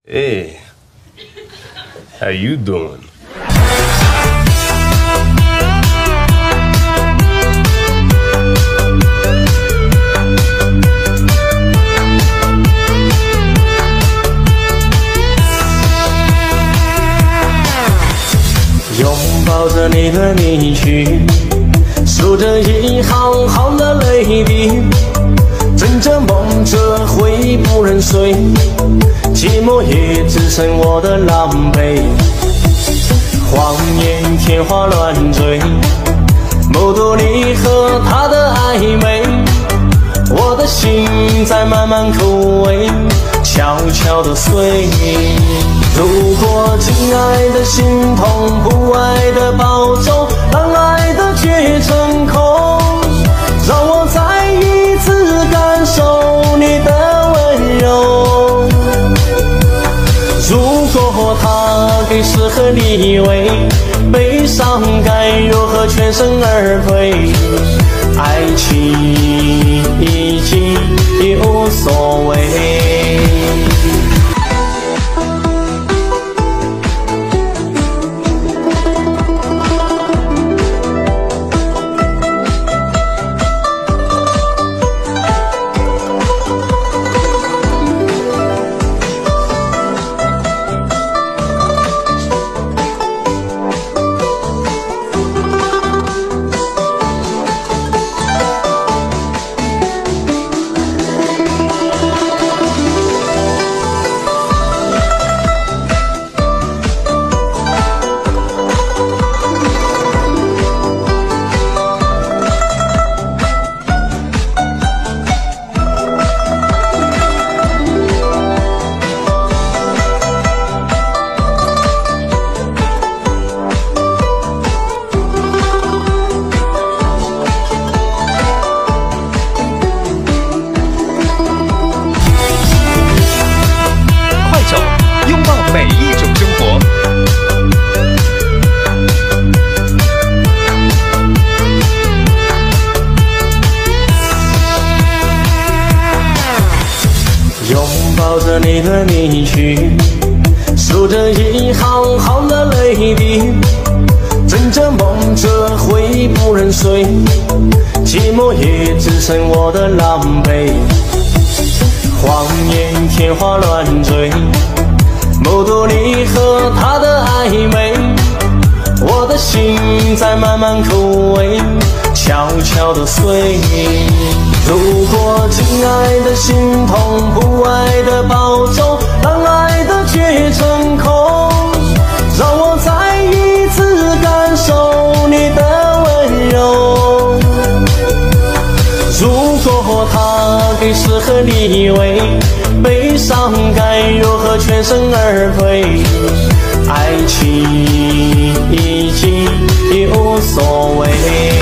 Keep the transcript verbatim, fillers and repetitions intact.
Hey, how you doing? 拥抱着你的离去，数着一行行的泪滴，枕着梦着回忆不忍睡，寂寞也只剩我的狼狈。谎言天花乱坠，谋夺你和他的暧昧，我的心在慢慢枯萎，悄悄地碎。如果亲爱的心痛，不爱的保重，让爱的却成空，让我再一次感受你的温柔。如果他给适合你为悲伤，该如何全身而退？爱情已经已无所谓。抱着你的离去，数着一行行的泪滴，枕着梦着回忆不忍睡，寂寞也只剩我的狼狈。谎言天花乱坠，谋夺你和他的暧昧，我的心在慢慢枯萎，悄悄地碎。如果亲爱的心痛，不爱的保重，让爱的却成空，让我再一次感受你的温柔。如果他给适合你为悲伤，该如何全身而退？爱情已经已无所谓。